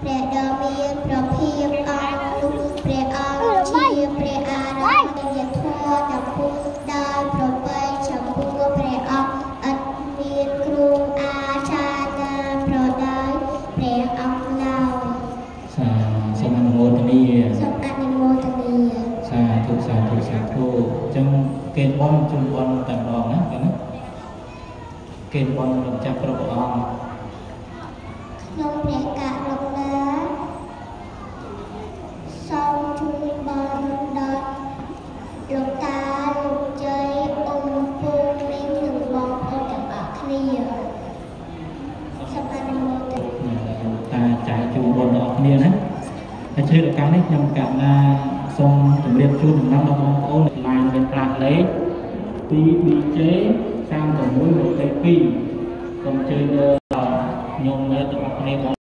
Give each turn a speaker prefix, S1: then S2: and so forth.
S1: ព្រះដ៏មានប្រភាពអង្គព្រះអង្គជាព្រះអារក្សយធម៌តពុទ្ធដោយប្របីចំពោះព្រះអង្គឥតមានគ្រូអាចារ្យណាប្រដៅព្រះអង្គឡើយ
S2: សូមអនុមោទនា
S1: សូមអនុមោទនា
S2: សាធុសាធុសាធុចឹងគេបន់ជូនបន់តែម្ដងណាគេបន់រំចាប់គ្រប់ព្រះអង្គ
S1: ក្នុងព្រះករុណាសូមជួយបន់ដល់លោកតាលោកជ័យអ៊ំពូមីងនិងបងប្អូនទាំងអស់គ្នាសូមអនុមោទនា
S2: តាចាយជូនបន់ដល់អ្នកគ្នាណាហើយជឿឱកាសនេះខ្ញុំកណាសូមជម្រាបជូនដំណឹងដល់បងប្អូនឡានមានប្រាក់លេខ 2BJ 31 លេខ 2 សូមអញ្ជើញខ្ញុំអ្នកទាំងអស់គ្នា